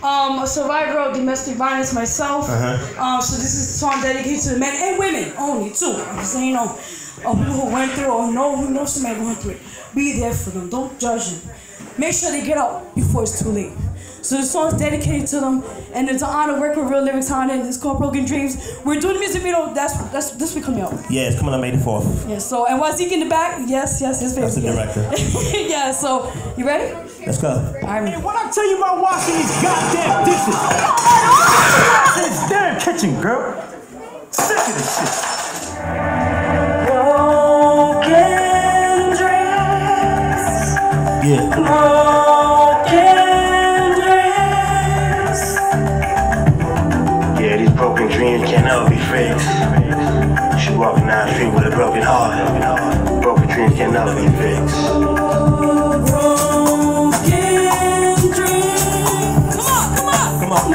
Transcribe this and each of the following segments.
a survivor of domestic violence myself. So this is a song dedicated to the men and women only too. I'm saying, people who went through or know somebody going through it. Be there for them. Don't judge them. Make sure they get out before it's too late. So the song is dedicated to them, and it's an honor to work with Real Lyrics on it. It's called Broken Dreams. We're doing the music video. That's this week coming out. Yeah, it's coming on May the 4th. Yeah. So and Wazik in the back. Yes, his face. That's the director. Yeah. So you ready? Let's go. All right. Hey, when I tell you about washing these goddamn dishes, it's damn kitchen, girl. Sick of this shit. Broken dreams. Yeah. Yeah, these broken dreams can never be fixed. She walking down the street with a broken heart. Broken dreams can never be fixed. Broken dreams. Come on.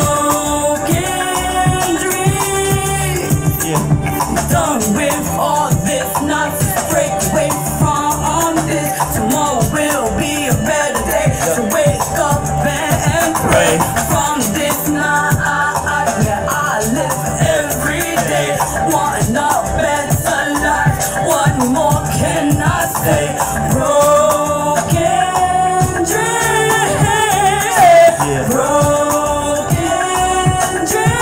Broken dreams. Yeah. Done with all this nonsense. Break away from this. Tomorrow will be a better day. So wake up and pray. From this night, I live every day. Want a better life. What more can I say? Broken dreams. Yeah. Broken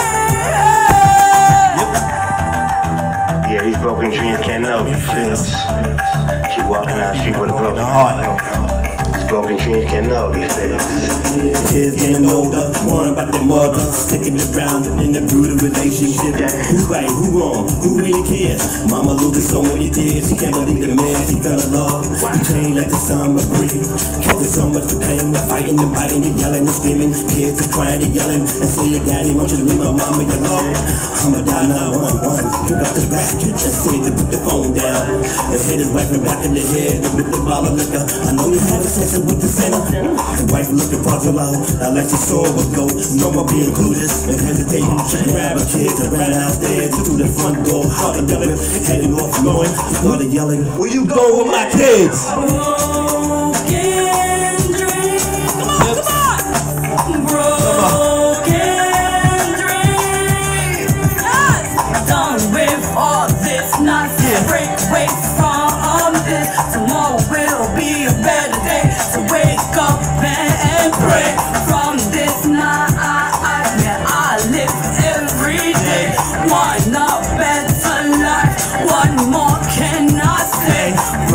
dreams. Yeah, these broken dreams can never be fixed. She walking down the street with a broken heart. These broken dreams can never be fixed. Kids getting older, worrying about their mother, sticking around in a brutal relationship. Who's right, who wrong, who really cares? Mama loses so many tears, she can't believe the man she fell in love. He trained like the summer breeze, causing so much pain. They're fighting and biting, they're yelling and screaming. Kids are crying, they're yelling, and say your daddy wants you to leave my mama your love. I'ma die 911, pick up the ratchet, just say to put the phone down. And hit his wife and back in the head with the bottle of liquor. I know you had a sex with the center. The wife looking for low. I let your soul go. No more being clueless and hesitating to grab a kid to run downstairs to the front door. Hard to double, heading off knowing. Started yelling, where you go with my kids? Broken dreams. Come on. Broken dreams. Yes. Done with all this nonsense. Break away from this. Tomorrow will be a better day. So wake up and pray. From this night, I live every day. Want a better life. What more can I say?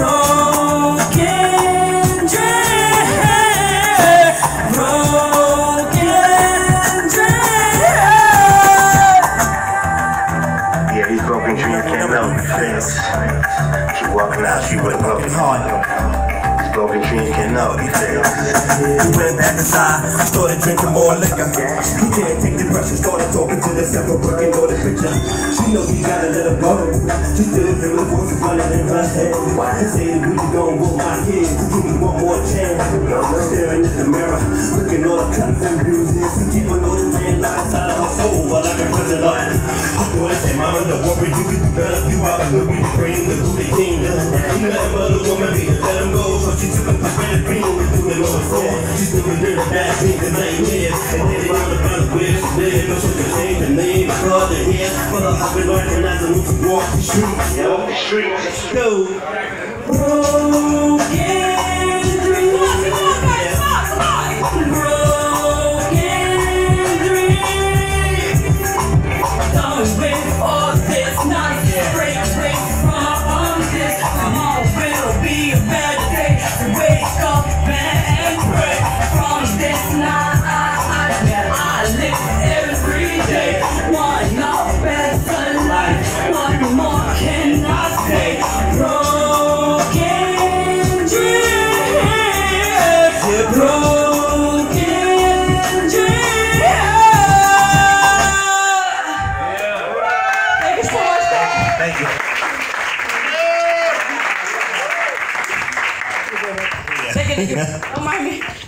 Broken dreams. Broken dreams. Yeah, these broken dreams can never be fixed. She walking down the street with a broken heart. Broken dreams can never be fixed. He went back inside, started drinking more liquor. He can't take the pressure, started talking to herself, working on the picture. She knows he gotta let her go. She still hear the voices running in her head. And saying, we gon' whoop my kids, give me one more chance. Staring in the mirror, looking all the cuts and bruises. Keeping all the man lies out of her soul while I can put it on. I said, mama, don't worry, you can do better. You are the good, we bring the who they came to. You let mother woman be, let him go. So she took him to bed, bring him to the lower floor. She's looking at the bad things and nightmares. And then they all about where she lives. No such a thing, the name, the color, the hair. But I've been learning as I move to walk the streets. Yeah, off the streets. Let's go. Broken dreams. Come on. Broken dreams. Done with all this nonsense. Break away from this. Tomorrow will be a better day. So wake up and pray. From this night, I live every day. Want a better life. What more can I say? Broken dreams. Broken dreams. Thank you so much. Thank you. Take it. Don't mind me.